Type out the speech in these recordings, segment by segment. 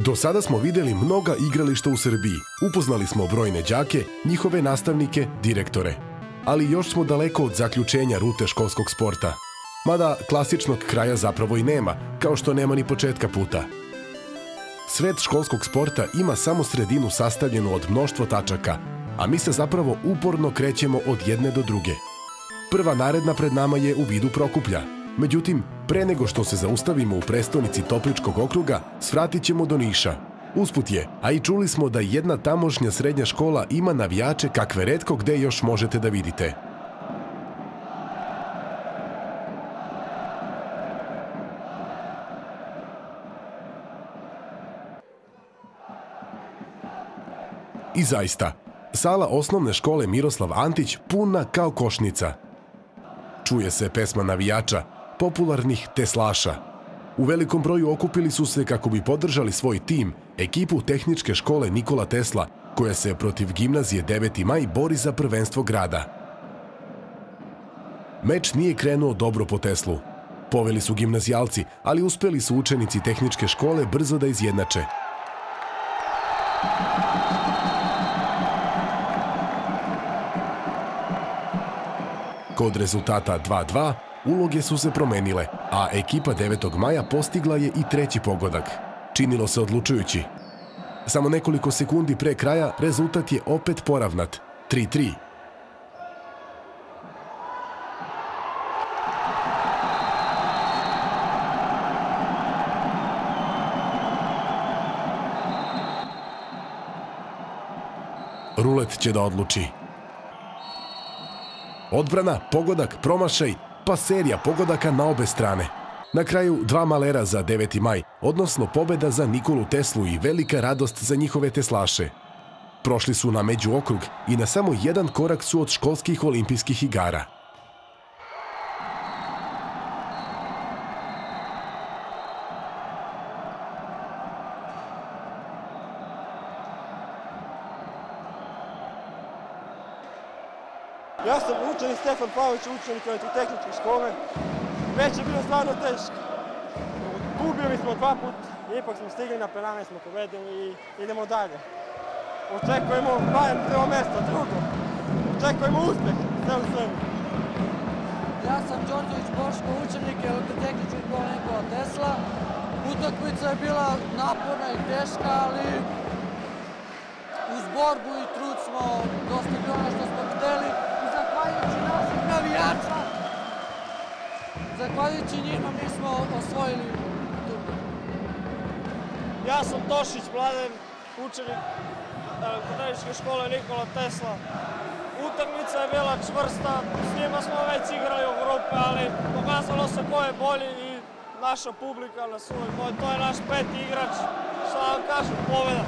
Do sada smo videli mnoga igrališta u Srbiji, upoznali smo brojne đake, njihove nastavnike, direktore. Ali još smo daleko od zaključenja rute školskog sporta. Mada klasičnog kraja zapravo i nema, kao što nema ni početka puta. Svet školskog sporta ima samo sredinu sastavljenu od mnoštva tačaka, a mi se zapravo uporno krećemo od jedne do druge. Prva naredna pred nama je u vidu Prokuplja. Međutim, pre nego što se zaustavimo u prestonici Topličkog okruga, svratit ćemo do Niša. Usput je, a i čuli smo da jedna tamošnja srednja škola ima navijače kakve retko gde još možete da vidite. I zaista, sala osnovne škole Miroslav Antić puna kao košnica. Čuje se pesma navijača, popularnih teslaša. U velikom broju okupili su se kako bi podržali svoj tim, ekipu Tehničke škole Nikola Tesla, koja se protiv gimnazije 9. maj bori za prvenstvo grada. Meč nije krenuo dobro po Teslu. Poveli su gimnazijalci, ali uspeli su učenici Tehničke škole brzo da izjednače. Kod rezultata 2:2 uloge su se promenile, a ekipa 9. maja postigla je i treći pogodak. Činilo se odlučujući. Samo nekoliko sekundi pre kraja rezultat je opet poravnat, 3:3. Rulet će da odluči. Odbrana, pogodak, promašaj, pa serija pogodaka na obe strane. Na kraju 2 malera za 9. maj, odnosno pobeda za Nikolu Teslu i velika radost za njihove teslaše. Prošli su na međuokrug i na samo jedan korak su od školskih olimpijskih igara. Ja sam učenik Stefan Pavlović, učenik Tehničke škole. Već je bilo stvarno teško. Gubili smo 2 puta, ipak smo stigli na penale, smo pobedili i idemo dalje. Očekujemo barem prvo mesto, drugo. Očekujemo uspeh, sve u svemu. Ja sam Đorđević Boško, učenik Tehničke škole Nikola Tesla. Utakmica je bila naporna i teška, ali uz borbu i trud smo dostigli ono što smo hteli. Zahvaljujući naših navijača, zahvaljujući njima mi smo osvojili turnir. Ja sam Tošić Mladen, učenik Tehničke škole Nikola Tesla. Utakmica je bila čvrsta, s njima smo već igrali u grupe, ali pokazalo se ko je bolji i naša publika nas uvek voli. To je naš 5. igrač, šta vam kažem, pobjeda.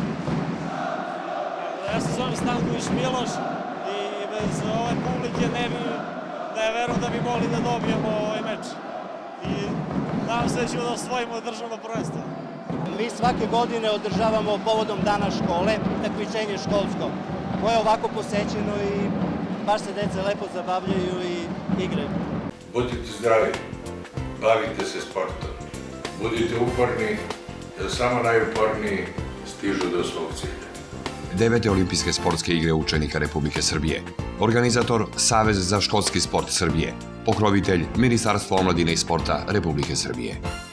Ja se zovem Stanković Miloš. Bez ove publike ne verujem da bi mogli da dobijemo ovaj meč. I nadam se da ćemo da osvojimo državno prvenstvo. Mi svake godine održavamo povodom Dana škole takmičenje školsko, koje je ovako posećeno i baš se deca lepo zabavljaju i igraju. Budite zdravi, bavite se sportom, budite uporni, jer samo najuporniji stižu do svog cilja. 9. olimpijske sportske igre učenika Republike Srbije. Organizator Savez za školski sport Srbije. Pokrovitelj Ministarstvo omladine i sporta Republike Srbije.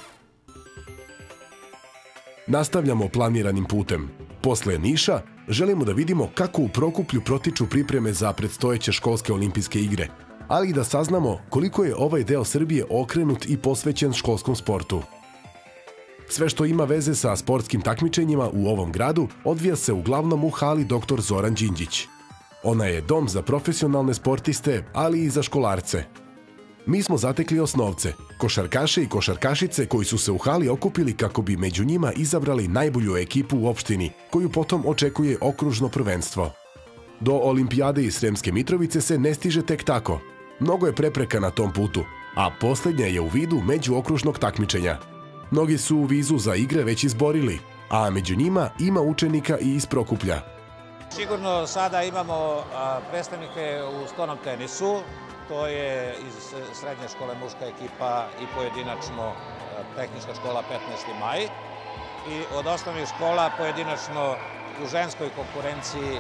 Nastavljamo planiranim putem. Posle Niša želimo da vidimo kako u Prokuplju protiču pripreme za predstojeće školske olimpijske igre, ali i da saznamo koliko je ovaj deo Srbije okrenut i posvećen školskom sportu. Sve što ima veze sa sportskim takmičenjima u ovom gradu odvija se uglavnom u hali Dr. Zoran Đinđić. Ona je dom za profesionalne sportiste, ali i za školarce. Mi smo zatekli osnovce, košarkaše i košarkašice koji su se u hali okupili kako bi među njima izabrali najbolju ekipu u opštini, koju potom očekuje okružno prvenstvo. Do olimpijade iz Sremske Mitrovice se ne stiže tek tako. Mnogo je prepreka na tom putu, a poslednja je u vidu međuokružnog takmičenja. Mnogi su u vizu za igre već izborili, a među njima ima učenika i iz Prokuplja. Sigurno sada imamo predstavnike u stonom tenisu, to je iz srednje škole muška ekipa i pojedinačno Tehnička škola 15. maj. i od osnovnih škola pojedinačno u ženskoj konkurenciji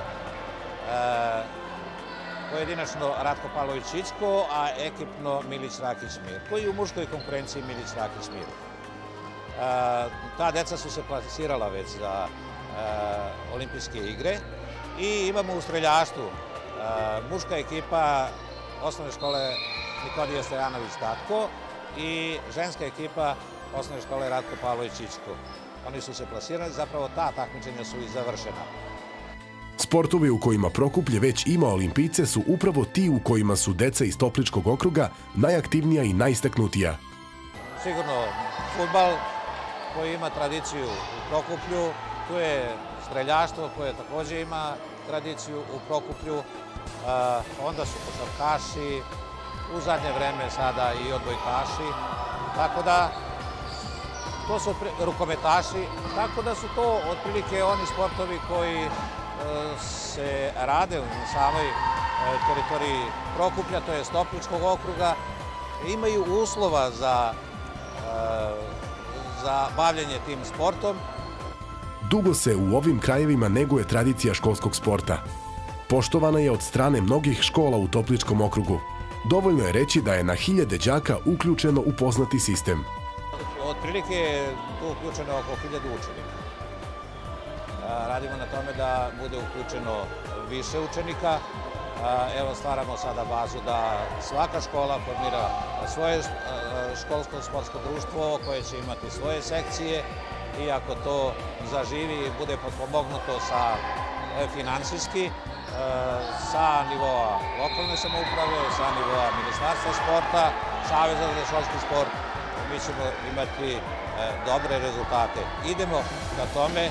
pojedinačno Ratko Pavlović-Čičko, a ekipno Milić Rakić-Mir, koji u muškoj konkurenciji Milić Rakić-Mir. Ta deca su se plasirala već za olimpijske igre i imamo u streljaštvu muška ekipa osnovne škole Nikodije Stojanović-Tatko i ženska ekipa osnovne škole Ratko Pavlović-Čičko. Oni su se plasirali, zapravo ta takmičenja su i završena. Sportovi u kojima Prokuplje već ima olimpijce su upravo ti u kojima su deca iz Topličkog okruga najaktivnija i najistaknutija. Sigurno fudbal koji ima tradiciju u Prokuplju, tu je streljaštvo koje takođe ima tradiciju u Prokuplju, onda su košarkaši, u zadnje vreme sada i odbojkaši, tako da to su rukometaši, tako da su to otprilike oni sportovi koji se rade u samoj teritoriji Prokuplja, to je Topličkog okruga, imaju uslova za bavljanje tim sportom. Dugo se u ovim krajevima neguje tradicija školskog sporta. Poštovana je od strane mnogih škola u Topličkom okrugu. Dovoljno je reći da je na hiljade đaka uključeno u poznati sistem. Otprilike je tu uključeno oko 1000 učenika. Radimo na tome da bude uključeno više učenika. Evo, stvaramo sada bazu da svaka škola formira svoje školsko sportsko društvo koje će imati svoje sekcije i ako to zaživi i bude potpomognuto finansijski sa nivoa lokalne samouprave, sa nivoa Ministarstva sporta, Saveza za školski sport, mi ćemo imati dobre rezultate. Idemo ka tome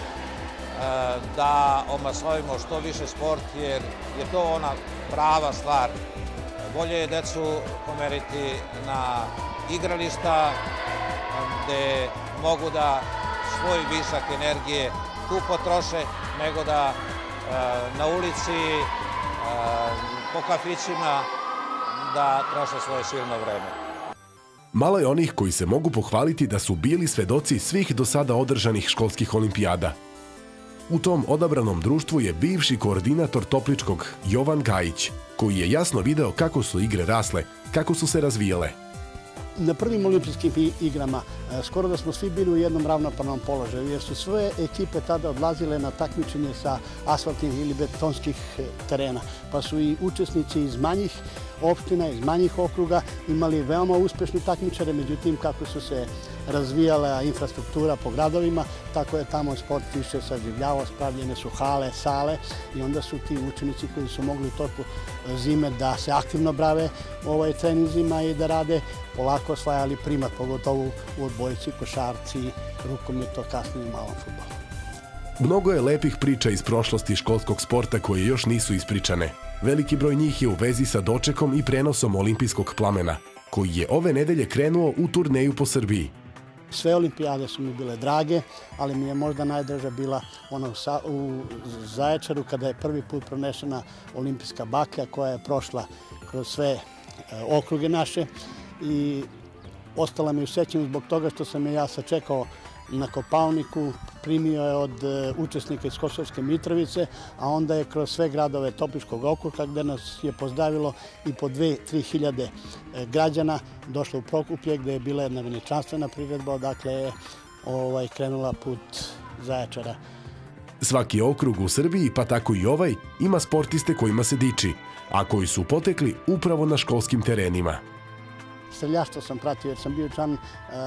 da omasovimo što više sport, jer je to ona prava stvar. Bolje je decu pomeriti na igrališta gde mogu da svoj višak energije tu potroše, nego da na ulici, po kafićima, da troše svoje silno vreme. Malo je onih koji se mogu pohvaliti da su bili svedoci svih do sada održanih školskih olimpijada. U tom odabranom društvu je bivši koordinator Topličkog Jovan Gajić, koji je jasno video kako su igre rasle, kako su se razvijale. Na prvim olimpijskim igrama skoro da smo svi bili u jednom ravnopravnom položaju, jer su sve ekipe tada odlazile na takmičenje sa asfaltnih ili betonskih terena, pa su i učesnici iz manjih opština, iz manjih okruga imali veoma uspešni takmičare, međutim kako su se razvijala infrastruktura po gradovima, tako je tamo sport više saživljavao, spravljene su hale, sale i onda su ti učenici koji su mogli u toku zime da se aktivno brave treninzima i da rade, polako osvajali primat, pogotovo u odbojci, košarci, rukometu, kasnije i malom fudbalu. Mnogo je lepih priča iz prošlosti školskog sporta koje još nisu ispričane. Veliki broj njih je u vezi sa dočekom i prenosom olimpijskog plamena, koji je ove nedelje krenuo u turneju po Srbiji. Sve olimpijade su mi bile drage, ali mi je možda najdraža bila ona u Zaječaru kada je prvi put pronešena olimpijska baklja koja je prošla kroz sve okruge naše i ostala mi u sećanju zbog toga što sam je ja sačekao na Kopaoniku, primio je od učesnika iz Kosovske Mitrovice, a onda je kroz sve gradove Topličkog okruga gde nas je pozdravilo i po 2-3 hiljade građana došlo u Prokuplje gde je bila jedna veličanstvena priredba, odakle je krenula put Zaječara. Svaki okrug u Srbiji, pa tako i ovaj, ima sportiste kojima se diči, a koji su potekli upravo na školskim terenima. Streljaštvo sam pratio jer sam bio član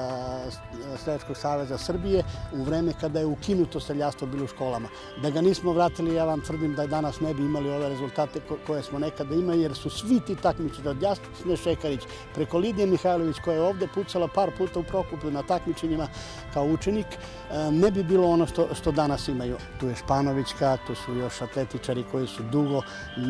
Streljačkog saveza Srbije u vreme kada je ukinuto streljaštvo bilo u školama. Da ga nismo vratili, ja vam tvrdim da danas ne bi imali ove rezultate koje smo nekada imali, jer su svi ti takmičari, od Jasne Šekarić preko Lidije Mihajlović, koja je ovde pucala par puta u Prokuplju na takmičenjima kao učenik, ne bi bilo ono što danas imaju. Tu je Španovićka, tu su još atletičari koji su dugo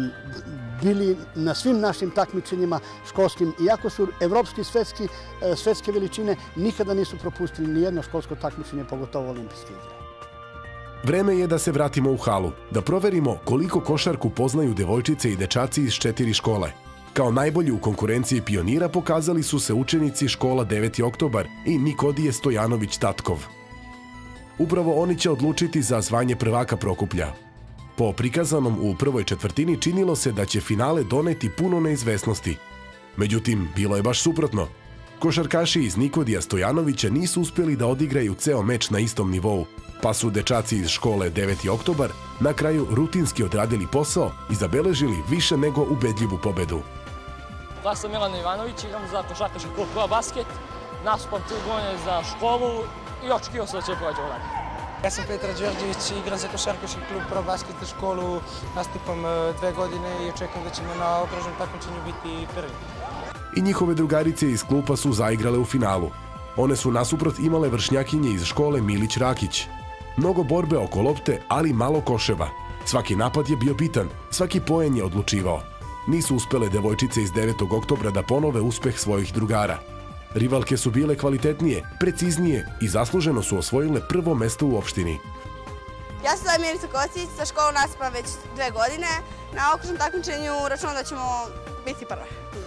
bili na svim našim takmičenjima školskim, iako su evropski svetske veličine, nikada nisu propustili ni jedno školsko takmičenje, pogotovo olimpijske igre. Vreme je da se vratimo u halu, da proverimo koliko košarku poznaju devojčice i dečaci iz 4 škole. Kao najbolji u konkurenciji pionira pokazali su se učenici škola 9. oktobar i Nikodije Stojanović-Tatkov. Upravo oni će odlučiti za zvanje prvaka Prokuplja. Po prikazanom u prvoj četvrtini činilo se da će finale doneti puno neizvesnosti. Međutim, bilo je baš suprotno. Košarkaši iz Nikodija Stojanovića nisu uspjeli da odigraju ceo meč na istom nivou, pa su dečaci iz škole 9. oktobar na kraju rutinski odradili posao i zabeležili više nego ubedljivu pobedu. Ja sam Milan Ivanović, igram za košarkaški klub Pro Basket, nastupam 3 godine za školu i očekivao sam da će prođe ovdje. Ja sam Petar Đorđević, igram za košarkaški klub Pro Basket školu, nastupam 2 godine i očekujem da ćemo na okružnom takmičenju biti prvi. I njihove drugarice iz klupa su zaigrale u finalu. One su nasuprot imale vršnjakinje iz škole Milić-Rakić. Mnogo borbe oko lopte, ali malo koševa. Svaki napad je bio bitan, svaki poen je odlučivao. Nisu uspele devojčice iz 9. oktobra da ponove uspeh svojih drugara. Rivalke su bile kvalitetnije, preciznije i zasluženo su osvojile prvo mesto u opštini. Ja se zovem Milica Kocić, sa školom nastupam već 2 godine. Na okružnom takmičenju računam da ćemo biti prva.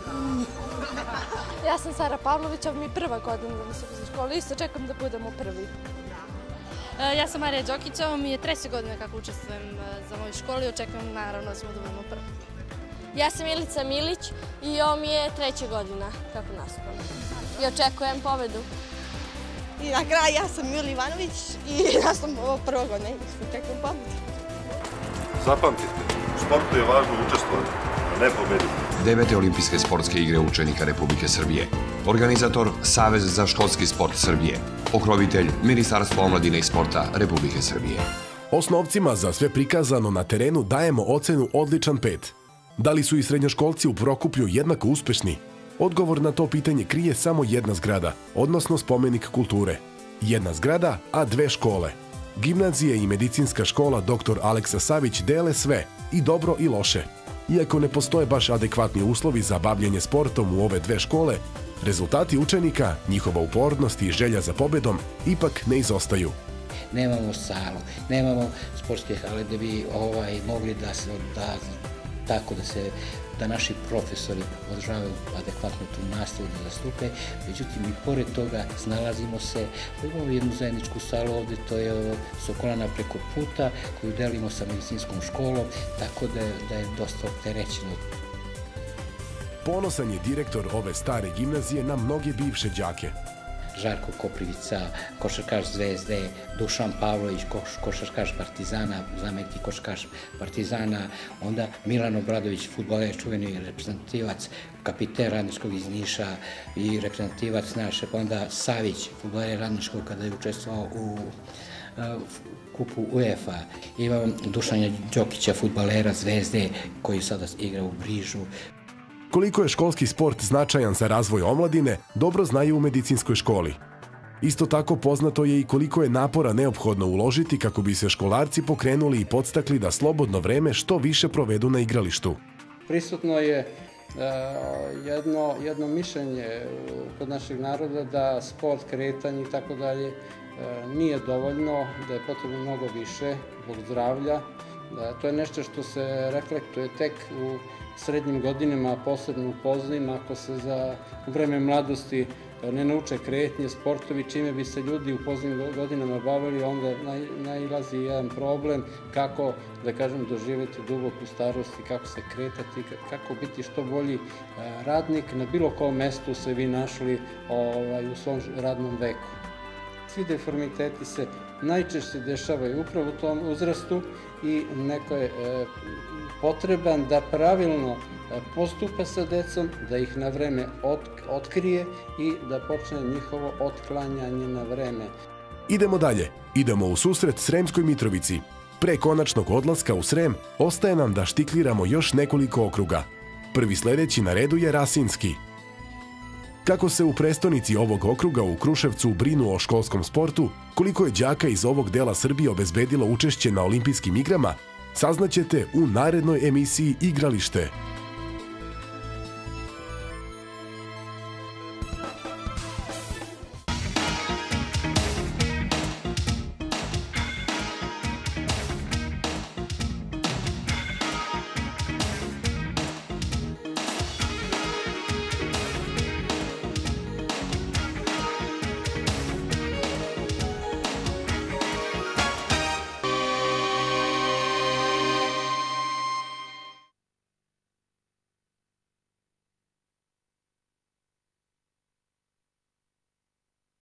Ja sam Sara Pavlović, ovo mi je prva godina da nastupam za školu. Isto čekam da budemo prvi. Ja sam Marija Đokić, ovo mi je 3. godina kako učestvujem za moju školu i očekujem naravno da ćemo da budemo prvi. Ja sam Milica Milić i ovo mi je 3. godina kako nastupam. I očekujem pobedu. I na kraju ja sam Mili Ivanović i nastupam ovo 1. godina i očekujem pobedu. Zapamtite, u sportu je važno učestvovati, a ne pobediti. 9. olimpijske sportske igre učenika Republike Srbije. Organizator Savez za školski sport Srbije. Pokrovitelj Ministarstvo omladine i sporta Republike Srbije. Osnovcima za sve prikazano na terenu dajemo ocenu odličan 5. Da li su i srednjoškolci u Prokuplju jednako uspešni? Odgovor na to pitanje krije samo jedna zgrada, odnosno spomenik kulture. Jedna zgrada, a 2 škole. Gimnazija i medicinska škola dr. Aleksa Savić dele sve, i dobro i loše. Iako ne postoje baš adekvatni uslovi za bavljenje sportom u ove 2 škole, rezultati učenika, njihova upornost i želja za pobedom ipak ne izostaju. Nemamo salu, nemamo sportske hale da bi mogli da naši profesori održavaju adekvatno tu nastavu da zastupe. Međutim, i pored toga snalazimo se, imamo jednu zajedničku salu ovde, to je Sokolana preko puta, koju delimo sa medicinskom školom, tako da je dosta opterećeno. Ponosan je direktor ove stare gimnazije na mnoge bivše đake. Žarko Koprivica, košarkaš Zvezde, Dušan Pavlović, košarkaš Partizana, zamenik košarkaš Partizana, onda Milan Obradović, fudbaler, čuveni reprezentativac, kapiten Radničkog iz Niša i reprezentativac naše, pa onda Savić, fudbaler Radničkog kada je učestvovao u kupu UEFA. Imamo Dušanja Đokića, fudbalera Zvezde, koji sada igra u Brižu. Koliko je školski sport značajan za razvoj omladine, dobro znaju u medicinskoj školi. Isto tako poznato je i koliko je napora neophodno uložiti kako bi se školarci pokrenuli i podstakli da slobodno vreme što više provedu na igralištu. Prisutno je jedno mišljenje kod našeg naroda da sport, kretanje i tako dalje nije dovoljno, da je potrebno mnogo više zbog zdravlja. To je nešto što se reflektuje tek u srednjim godinama, posebno u poznim, ako se u vreme mladosti ne nauče kretnje, sportovi, čime bi se ljudi u poznim godinama bavili, onda nailazi jedan problem kako, da kažem, doživjeti duboku starost i kako se kretati, kako biti što bolji radnik na bilo kom mestu se vi našli u svom radnom veku. Svi deformiteti se najčešće dešavaju upravo u tom uzrastu i neko je potreban da pravilno postupa sa decom, da ih na vreme otkrije i da počne njihovo otklanjanje na vreme. Idemo dalje. Idemo u susret Sremskoj Mitrovici. Pre konačnog odlaska u Srem ostaje nam da štikliramo još nekoliko okruga. Prvi sledeći na redu je Rasinski. Kako se u prestonici ovog okruga u Kruševcu brinu o školskom sportu, koliko je đaka iz ovog dela Srbije obezbedilo učešće na olimpijskim igrama, saznaćete u narednoj emisiji Igralište.